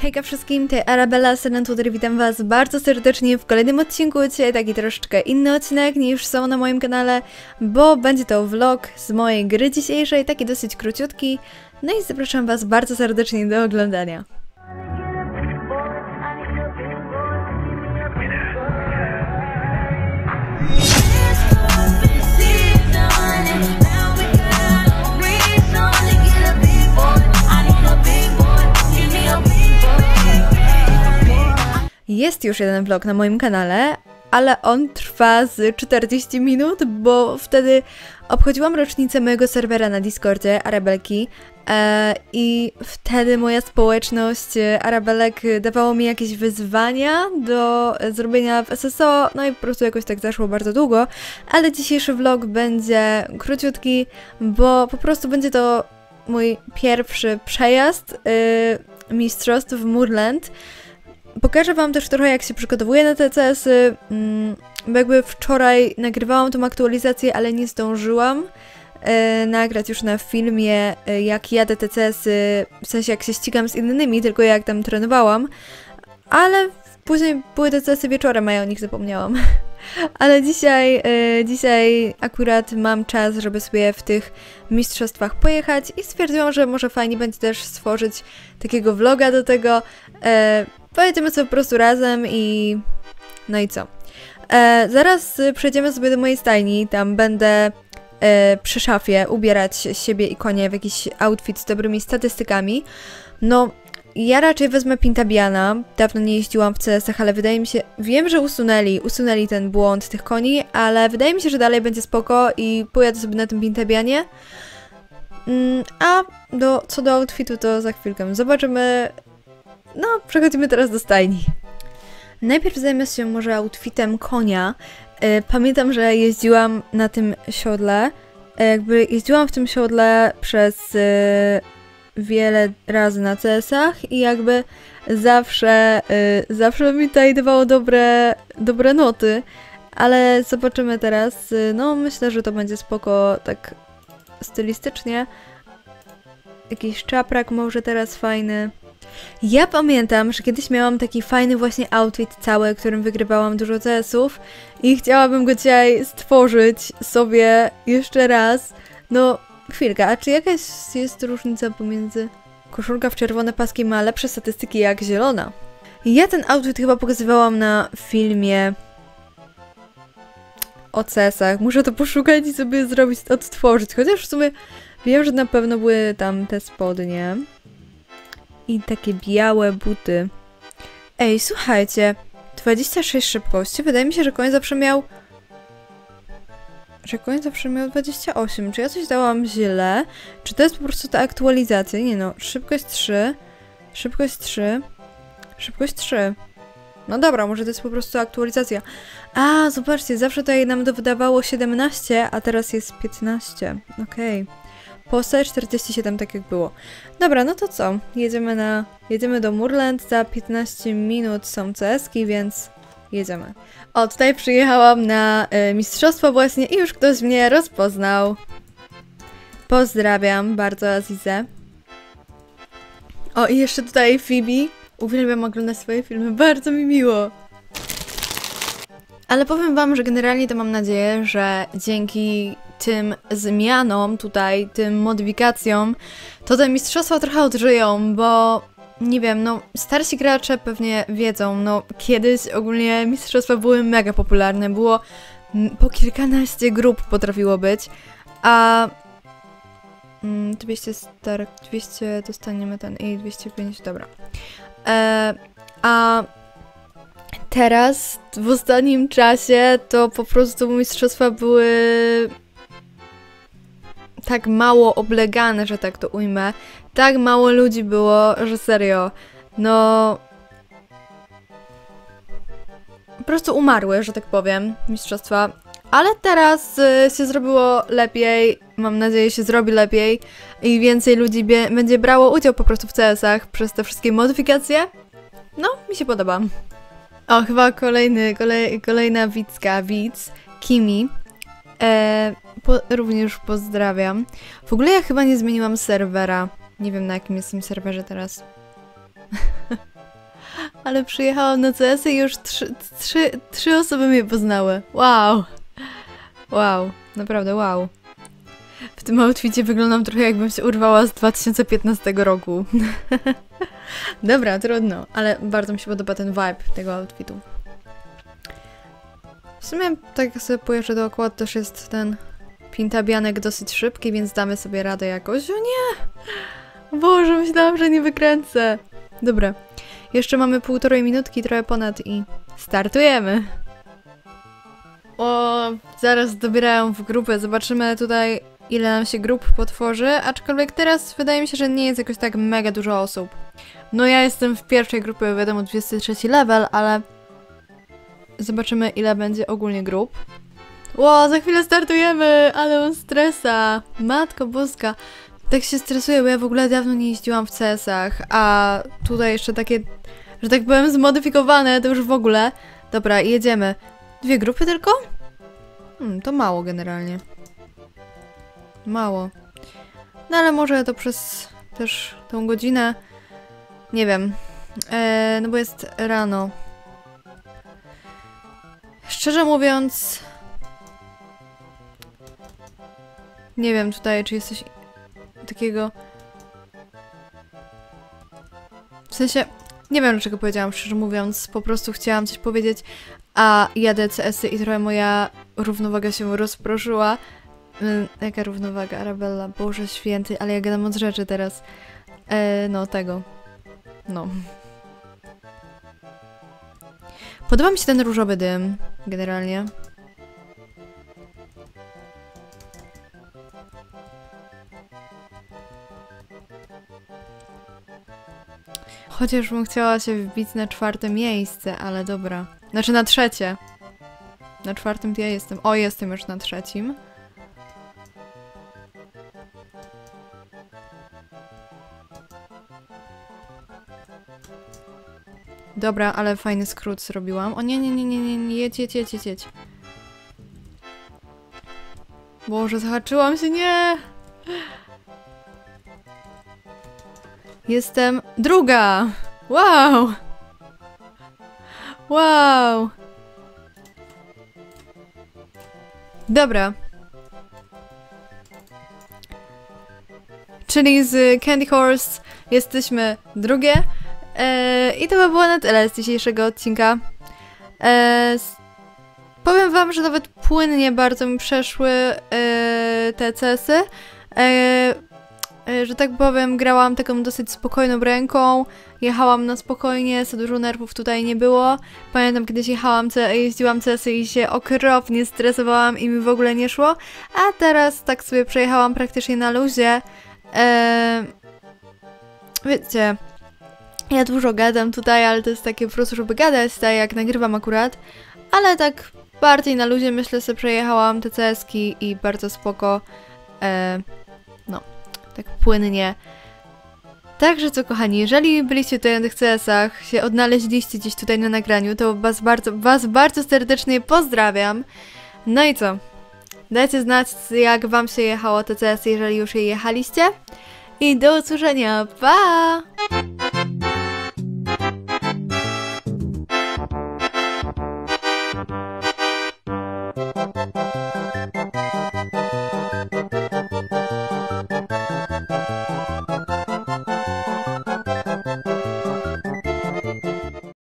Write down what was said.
Hejka wszystkim, to Arabella Serentuder, witam was bardzo serdecznie w kolejnym odcinku. Dzisiaj taki troszeczkę inny odcinek niż są na moim kanale, bo będzie to vlog z mojej gry dzisiejszej, taki dosyć króciutki. No i zapraszam was bardzo serdecznie do oglądania. Jest już jeden vlog na moim kanale, ale on trwa z 40 minut, bo wtedy obchodziłam rocznicę mojego serwera na Discordzie, Arabelki, i wtedy moja społeczność Arabelek dawało mi jakieś wyzwania do zrobienia w SSO, no i po prostu jakoś tak zaszło bardzo długo, ale dzisiejszy vlog będzie króciutki, bo po prostu będzie to mój pierwszy przejazd mistrzostw w Moorland. Pokażę wam też trochę, jak się przygotowuję na te CS-y, bo jakby wczoraj nagrywałam tą aktualizację, ale nie zdążyłam nagrać już na filmie, jak jadę te CS-y, w sensie jak się ścigam z innymi, tylko jak tam trenowałam, ale później były te CS-y wieczorem, a ja o nich zapomniałam. Ale dzisiaj akurat mam czas, żeby sobie w tych mistrzostwach pojechać i stwierdziłam, że może fajnie będzie też stworzyć takiego vloga do tego. Pojedziemy sobie po prostu razem i... no i co? Zaraz przejdziemy sobie do mojej stajni, tam będę przy szafie ubierać siebie i konie w jakiś outfit z dobrymi statystykami. No, ja raczej wezmę Pintabiana, dawno nie jeździłam w CS-ach, ale wydaje mi się... wiem, że usunęli ten błąd tych koni, ale wydaje mi się, że dalej będzie spoko i pojadę sobie na tym Pintabianie. A co do outfitu to za chwilkę zobaczymy. No, przechodzimy teraz do stajni. Najpierw zajmę się może outfitem konia. Pamiętam, że jeździłam na tym siodle. Jakby jeździłam w tym siodle przez wiele razy na CS-ach i jakby zawsze mi tutaj dawało dobre noty. Ale zobaczymy teraz. No, myślę, że to będzie spoko tak stylistycznie. Jakiś czaprak może teraz fajny. Ja pamiętam, że kiedyś miałam taki fajny właśnie outfit cały, którym wygrywałam dużo CS-ów i chciałabym go dzisiaj stworzyć sobie jeszcze raz. No, chwilka, a czy jakaś jest różnica pomiędzy... koszulka w czerwone paski ma lepsze statystyki jak zielona. Ja ten outfit chyba pokazywałam na filmie o CS-ach. Muszę to poszukać i sobie odtworzyć, chociaż w sumie wiem, że na pewno były tam te spodnie. I takie białe buty. Ej, słuchajcie, 26 szybkości. Wydaje mi się, że koń zawsze miał... 28. Czy ja coś dałam źle? Czy to jest po prostu ta aktualizacja? Nie no, szybkość 3. Szybkość 3. Szybkość 3. No dobra, może to jest po prostu aktualizacja. A, zobaczcie, zawsze tutaj nam wydawało 17, a teraz jest 15. Okej. Postać 47, tak jak było. Dobra, no to co? Jedziemy do Moorland, za 15 minut są CS-ki, więc jedziemy. O, tutaj przyjechałam na mistrzostwo właśnie i już ktoś mnie rozpoznał. Pozdrawiam bardzo Azizę. O, i jeszcze tutaj Phoebe. Uwielbiam oglądać swoje filmy, bardzo mi miło. Ale powiem wam, że generalnie to mam nadzieję, że dzięki tym zmianom tutaj, tym modyfikacjom, to te mistrzostwa trochę odżyją, bo nie wiem, no starsi gracze pewnie wiedzą, no kiedyś ogólnie mistrzostwa były mega popularne, było po kilkanaście grup potrafiło być, a 200 dostaniemy ten i 205, dobra. A teraz, w ostatnim czasie, to po prostu mistrzostwa były tak mało oblegane, że tak to ujmę. Tak mało ludzi było, że serio, no... po prostu umarły, że tak powiem, mistrzostwa. Ale teraz się zrobiło lepiej, mam nadzieję, się zrobi lepiej i więcej ludzi będzie brało udział po prostu w CS-ach przez te wszystkie modyfikacje. No, mi się podoba. O, chyba kolejna widz, Kimi. Również pozdrawiam. W ogóle ja chyba nie zmieniłam serwera. Nie wiem, na jakim jestem serwerze teraz. ale przyjechałam na CS-y i już trzy osoby mnie poznały. Wow. Wow, naprawdę wow. W tym outficie wyglądam trochę jakbym się urwała z 2015 roku. Dobra, trudno, ale bardzo mi się podoba ten vibe tego outfitu. W sumie tak sobie pojeżdżę dookoła, też jest ten pintabianek dosyć szybki, więc damy sobie radę jakoś. O nie! Boże, myślałam, że nie wykręcę. Dobra, jeszcze mamy 1,5 minutki, trochę ponad i startujemy. O, zaraz dobierają w grupę, zobaczymy tutaj, ile nam się grup potworzy, aczkolwiek teraz wydaje mi się, że nie jest jakoś tak mega dużo osób. No ja jestem w pierwszej grupie, wiadomo, 23 level, ale zobaczymy, ile będzie ogólnie grup. Ło, za chwilę startujemy, ale mam stresa. Matko boska. Tak się stresuję, bo ja w ogóle dawno nie jeździłam w CS-ach, a tutaj jeszcze takie, że tak powiem, zmodyfikowane, to już w ogóle. Dobra, jedziemy. 2 grupy tylko? To mało generalnie. Mało. No ale może to przez też tą godzinę. Nie wiem. No bo jest rano. Szczerze mówiąc... Nie wiem tutaj, czy jest coś takiego... W sensie... Nie wiem, dlaczego powiedziałam, szczerze mówiąc. Po prostu chciałam coś powiedzieć, a jadę CS-y i trochę moja równowaga się rozproszyła. Jaka równowaga, Arabella? Boże święty, ale ja gadam od rzeczy teraz. No, tego. No. Podoba mi się ten różowy dym, generalnie. Chociaż bym chciała się wbić na 4. miejsce, ale dobra. Znaczy na 3. Na 4 to ja jestem. O, jestem już na 3. Dobra, ale fajny skrót zrobiłam. O nie, jedź. Boże, zahaczyłam się, nie! Jestem 2! Wow! Wow! Dobra. Czyli z Candy Horse jesteśmy 2. I to by było na tyle z dzisiejszego odcinka. Powiem wam, że nawet płynnie bardzo mi przeszły te CS-y. Że tak powiem, grałam taką dosyć spokojną ręką, jechałam na spokojnie, za dużo nerwów tutaj nie było. Pamiętam, kiedyś jeździłam CS-y i się okropnie stresowałam i mi w ogóle nie szło, a teraz tak sobie przejechałam praktycznie na luzie. Wiecie, ja dużo gadam tutaj, ale to jest takie po prostu, żeby gadać, tak jak nagrywam akurat, ale tak bardziej na luzie, myślę, sobie przejechałam te CS-ki i bardzo spoko, no, tak płynnie. Także co, kochani, jeżeli byliście tutaj na tych CS-ach, się odnaleźliście gdzieś tutaj na nagraniu, to was bardzo serdecznie pozdrawiam. No i co? Dajcie znać, jak wam się jechało te CS-y, jeżeli już je jechaliście. I do usłyszenia, pa!